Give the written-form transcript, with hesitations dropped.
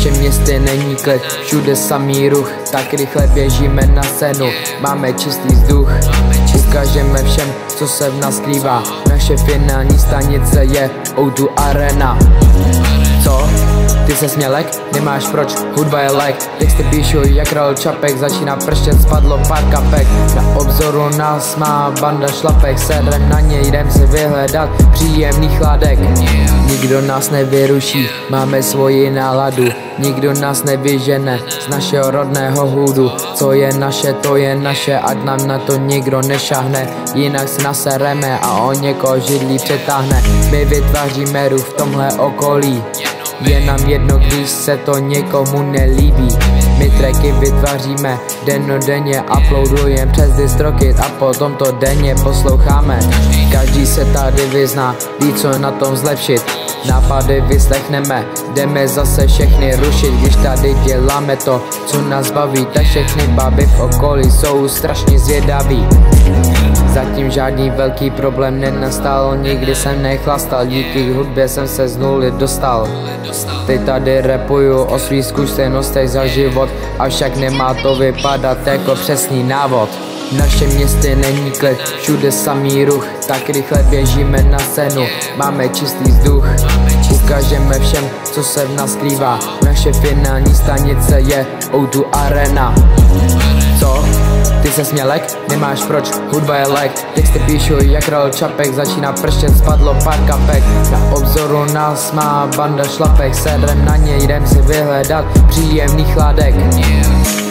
našem městě není klid, všude samý ruch, tak rychle běžíme na scénu. Máme čistý vzduch, ukážeme všem, co se v nás skrývá. Naše finální stanice je O2 Arena. Co? Ty se smělek? Nemáš proč, hudba je like. Texty píšu jak Rol Čapek, začíná prštět, spadlo pár kapek. Na obzoru nás má banda šlapek, sedem na něj, jdem si vyhledat příjemný chládek. Nikdo nás nevyruší, máme svoji náladu, nikdo nás nevyžene z našeho rodného hůdu. Co je naše, to je naše, ať nám na to nikdo nešahne, jinak se nasereme a o někoho židlí přetáhne. My vytváříme ruch v tomhle okolí, je nám jedno, když se to někomu nelíbí. My tracky vytváříme dennodenně, uploadujeme přes DistroKid a potom to denně posloucháme. Každý se tady vyzná, ví co na tom zlepšit. Nápady vyslechneme, jdeme zase všechny rušit. Když tady děláme to, co nás baví, tak všechny baby v okolí jsou strašně zvědaví. Zatím žádný velký problém nenastal, nikdy jsem nechlastal, díky hudbě jsem se z nuly dostal. Teď tady rapuju o svých zkušenostech za život, avšak nemá to vypadat jako přesný návod. V našem městě není klid, všude samý ruch, tak rychle běžíme na scénu. Máme čistý vzduch, ukážeme všem, co se v nás skrývá. Naše finální stanice je O2 Arena. Co? Ty se smělek? Nemáš proč, hudba je like. Texty píšu jak Rol Čapek, začíná prštět, spadlo pár kapek. Na obzoru nás má banda šlapek, sedem na něj, jdem si vyhledat příjemný chládek.